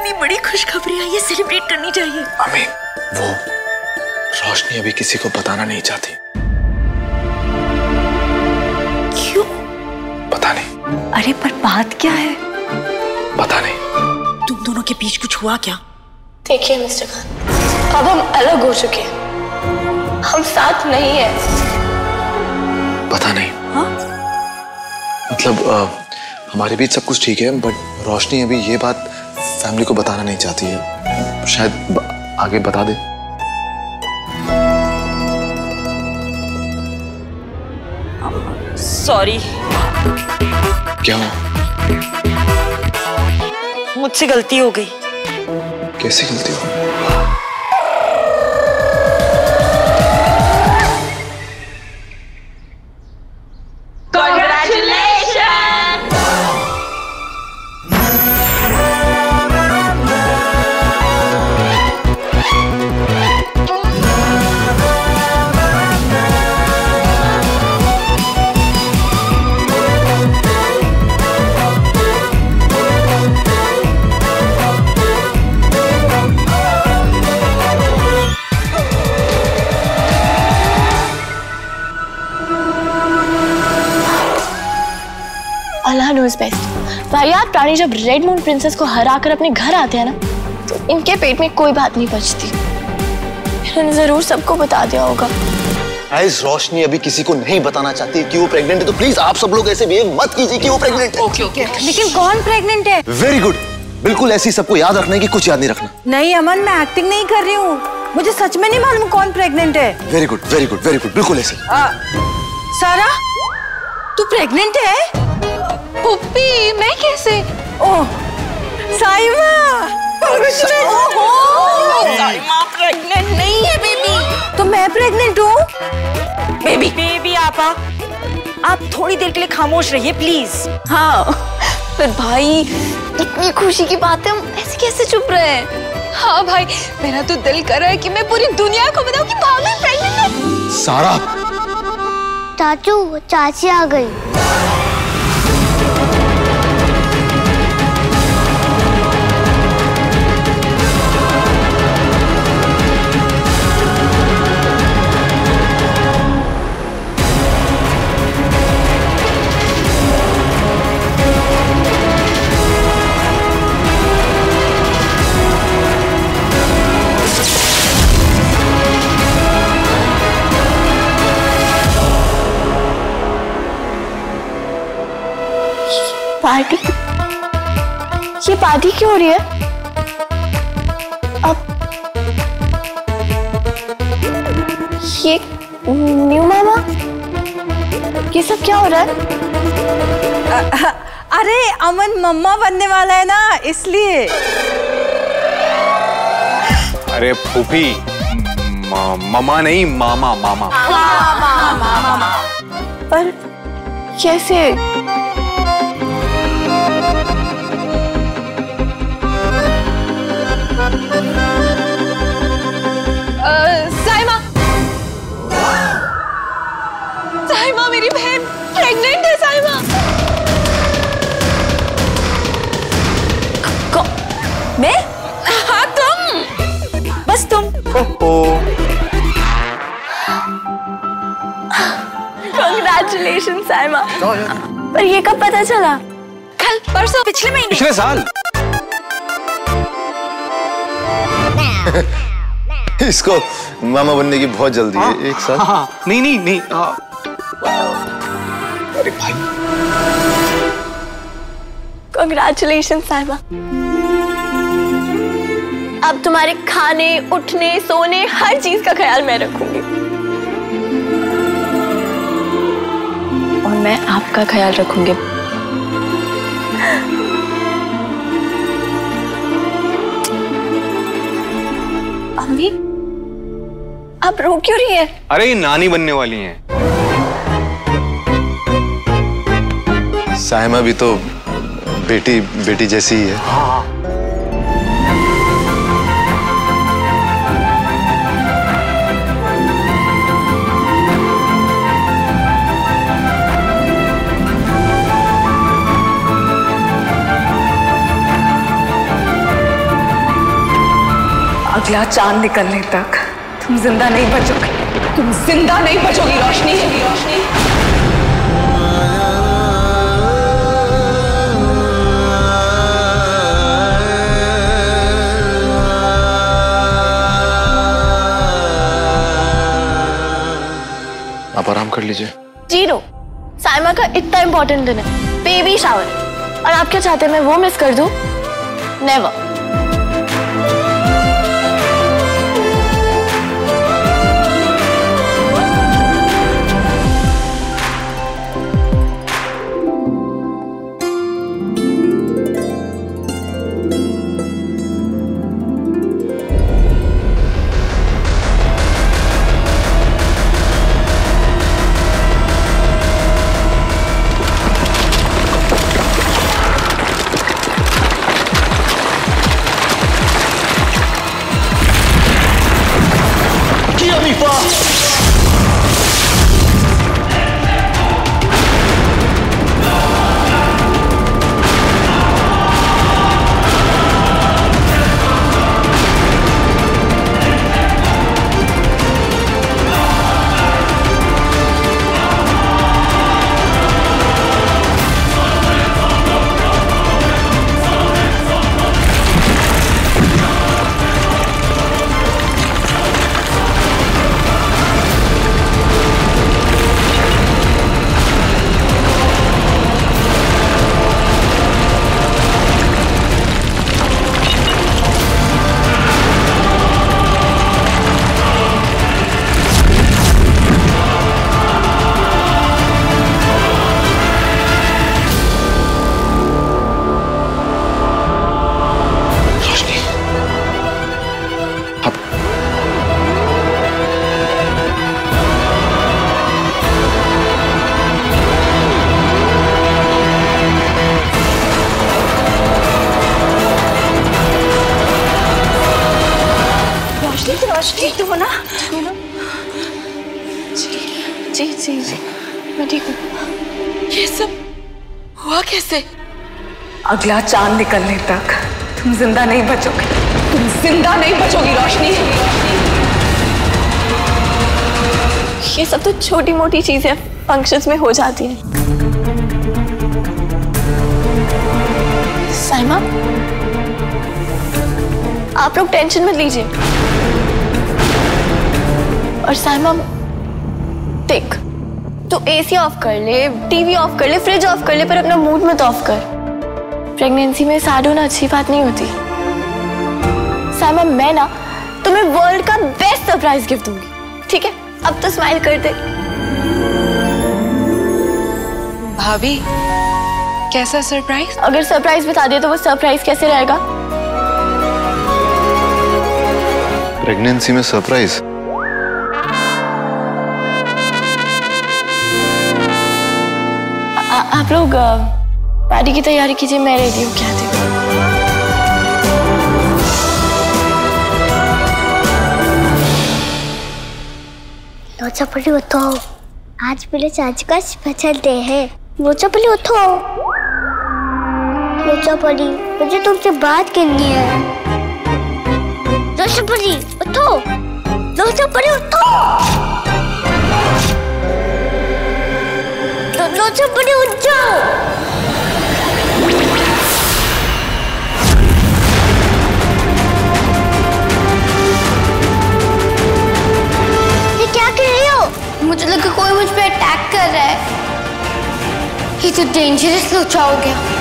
इतनी बड़ी खुशखबरी आई है, सेलिब्रेट करनी चाहिए। मम्मी, वो रोशनी अभी किसी को बताना नहीं चाहती। क्यों? पता नहीं। अरे पर बात क्या है? पता नहीं। तुम दोनों के बीच कुछ हुआ क्या? देखिए मिस्टर खान, अब हम अलग हो चुके हैं, हम साथ नहीं हैं। पता नहीं। हाँ? मतलब हमारे बीच सब कुछ ठीक है, बट रोशनी अभी ये बात फैमिली को बताना नहीं चाहती है। शायद आगे बता दे। सॉरी। क्या हुआ? मुझसे गलती हो गई। कैसी गलती हो? Allah knows best. वाहियात प्राणी जब रेड मून प्रिंसेस को हराकर अपने घर आते हैं ना, तो इनके पेट में कोई बात नहीं बचती। इन्होंने जरूर सबको बता दिया होगा। गाइस, रोशनी अभी किसी को नहीं बताना चाहती कि वो प्रेग्नेंट है, तो प्लीज आप सब लोग ऐसे बिहेव मत कीजिए कि वो प्रेग्नेंट है। ओके। लेकिन कौन प्रेग्नेंट है? वेरी गुड, बिल्कुल ऐसी सबको याद रखना है कि कुछ याद नहीं रखना। नहीं अमन, मैं एक्टिंग नहीं कर रही हूँ, मुझे सच में नहीं मालूम कौन प्रेग्नेंट है। Very good, very good, very good, बिल्कुल ऐसे। सारा, तू प्रेग्नेंट है? पुप्पी, मैं कैसे? ओह, साइमा! साइमा प्रेग्नेंट नहीं है बेबी। तो मैं प्रेग्नेंट हूँ? बेबी आप थोड़ी देर के लिए खामोश रहिए प्लीज। हाँ, पर भाई इतनी खुशी की बात है, हम ऐसे कैसे चुप रहे हैं? हाँ भाई, मेरा तो दिल कर रहा है कि मैं पूरी दुनिया को बताऊं कि भाभी प्रेग्नेंट है। सारा, चाचू, चाची आ गई। पार्टी? ये पार्टी क्यों हो रही है? अब ये न्यू मामा, ये सब क्या हो रहा है? अरे अमन मम्मा बनने वाला है ना, इसलिए। अरे फूफी, मामा नहीं, मामा। पर कैसे? साइमा मेरी बहन प्रेग्नेंट है। साइमा, मैं? हाँ तुम, बस तुम। कांग्रेचुलेशन साइमा। पर ये कब पता चला? कल, परसों, पिछले महीने। पिछले साल। इसको मामा बनने की बहुत जल्दी है। एक साल? हाँ, नहीं। अरे भाई, कांग्रेचुलेशन साइमा। अब तुम्हारे खाने, उठने, सोने, हर चीज का ख्याल मैं रखूंगी, और मैं आपका ख्याल रखूंगी। अम्मी, आप रो क्यों रही है? अरे ये नानी बनने वाली हैं। साइमा भी तो बेटी जैसी ही है। हाँ। अगला चांद निकलने तक तुम जिंदा नहीं बचोगे, तुम जिंदा नहीं बचोगी रोशनी। आप आराम कर लीजिए। जीरो, साइमा का इतना इम्पोर्टेंट दिन है, बेबी शावर, और आप क्या चाहते हैं मैं वो मिस कर दूं? नेवर। ठीक तो हो ना? जी जी जी जी मैं ठीक हूँ। ये सब हुआ कैसे? अगला चांद निकलने तक तुम जिंदा नहीं बचोगे, तुम जिंदा नहीं बचोगी रोशनी। ये सब तो छोटी मोटी चीजें फंक्शंस में हो जाती हैं। साइमा, आप लोग टेंशन मत लीजिए। और साइमा देख, तो एसी ऑफ कर ले, टीवी ऑफ कर ले, फ्रिज ऑफ कर ले, पर अपना मूड मत ऑफ कर। प्रेगनेंसी में सैड होना अच्छी बात नहीं होती। साइमा, मैं ना तुम्हें वर्ल्ड का बेस्ट सरप्राइज गिफ्ट दूंगी, ठीक है? अब तो स्माइल कर दे। भाभी, कैसा सरप्राइज? अगर सरप्राइज बता दिया तो वो सरप्राइज कैसे रहेगा? प्रेगनेंसी में सरप्राइज? आप लोग पार्टी की तैयारी कीजिए, मैं रेडी हूँ। क्या देखो लोचा पली उठो, आज मेरे चाची का स्पेशल डे है। लोचा पली उठो, लोचा पली मुझे तुमसे बात करनी है। लोचा पली उठो, लोचा पली उठो, लोचा पली उठ जाओ। ये क्या कर रही हो? मुझे लगा कोई मुझ पे अटैक कर रहा है। ये तो डेंजरस लोचा हो गया।